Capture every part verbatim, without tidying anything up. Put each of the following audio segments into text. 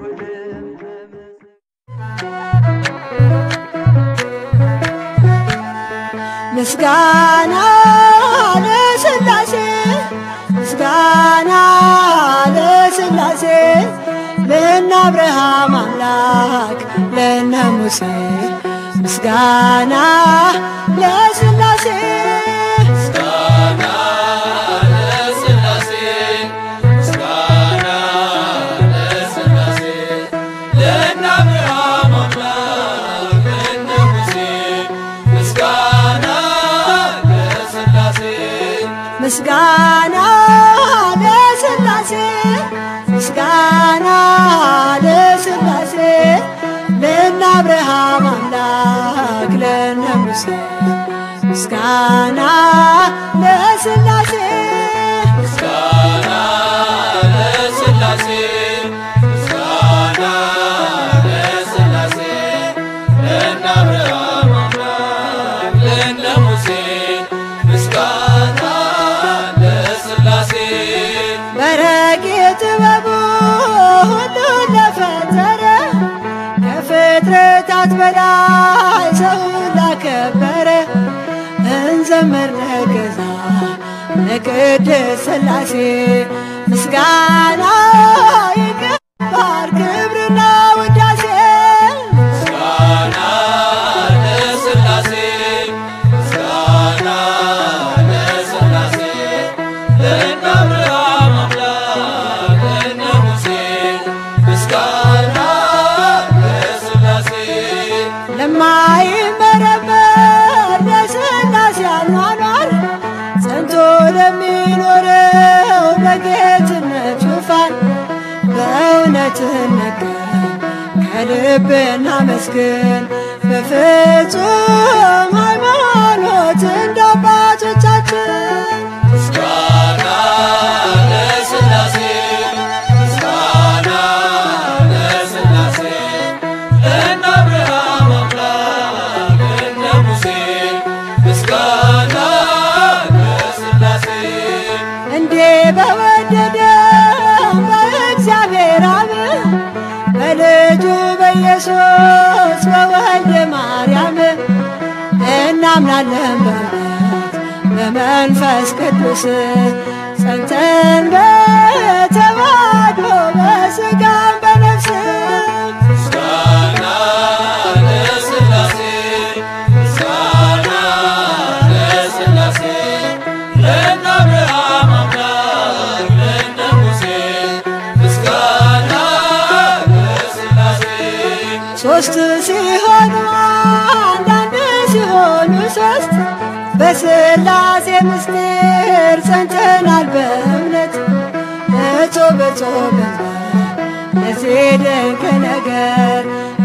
ምስጋና ለሥላሴ ምስጋና ለሥላሴ ለእነ አብርሃም አምላክ ለእነ ሙሴ ምስጋና ለሥላሴ ምስጋና ለሥላሴ ምስጋና ለሥላሴ ለእነ አብርሃም አምላክ ለእነ ሙሴ ምስጋና ለሥላሴ ምስጋና ለሥላሴ ምስጋና ለሥላሴ ለእነ አብርሃም አምላክ ለእነ ሙሴ ምስጋና ለሥላሴ ምስጋና ለሥላሴ ምስጋና ለሥላሴ ለእነ አብርሃም አምላክ ለእነ ሙሴ ምስጋና ለሥላሴ በረቂቅ ጥበቡ ሁሉን ለፈጠረ ከፍጥረታት በላይ ሰውን ላከበረ እንዘምር ለገዛ ለቅድስት ሥላሴ ምስጋና ይገባል ክብርና ውዳሴ ምስጋና ለሥላሴ ምስጋና ለሥላሴ ለእነ አብርሃም አምላክ ለእነ ሙሴ ምስጋና ለሥላሴ ለማይመረመር ለሥላሴ አኗኗር ጸንቶ ለሚኖረው በጌትነት ዙፋን በእውነት እንገር ከልብ እናመስግን በፍጹም ሃይማኖት እንደ አባቶቻችን ምስጋና ለሥላሴ ምስጋና ለሥላሴ ለእነ አብርሃም አምላክ ለእነ ሙሴ ምስጋና ለሥላሴ እንዴ በወደደው በእግዚአብሔር አብ በልጁ በኢየሱስ በወልደ ማርያም እናምናለን በእውነት በመንፈስ ቅዱስ ጸንተን በተዋሕዶ በሥጋም በነፍስ ምስጋና ለሥላሴ ምስጋና ለሥላሴ ለእነ አብርሃም አምላክ ለእነ ሙሴ ምስጋና ለሥላሴ ሦስት ሲሆኑ አንድ አንድ ሲሆኑ ሦስት በሥላሴ ምስጢር ጸንተናል በእምነት እጾም በጾም ለዚህ ድንቅ ነገር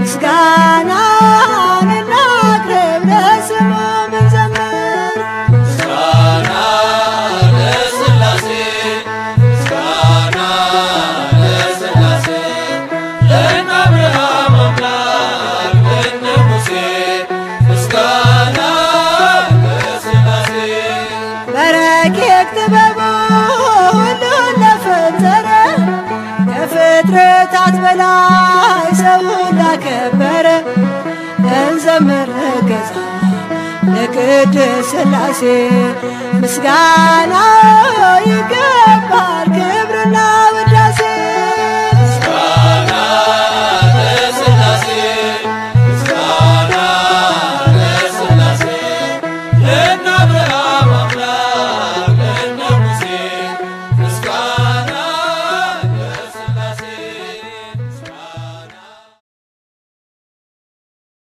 ምስጋናን እናቅርብ ለስሙ እንዘምር ምስጋና ለሥላሴ ምስጋና ለሥላሴ ለእነ አብርሃም አምላክ ለእነ ሙሴ ምስጋና ለሥላሴ በረቂቅ ጥበቡ ሁሉን ለፈጠረ ከፍጥረታት በላይ ሰውን ላከበረ እንዘምር ለገዛ ለቅድስት ሥላሴ ምስጋና ይገባል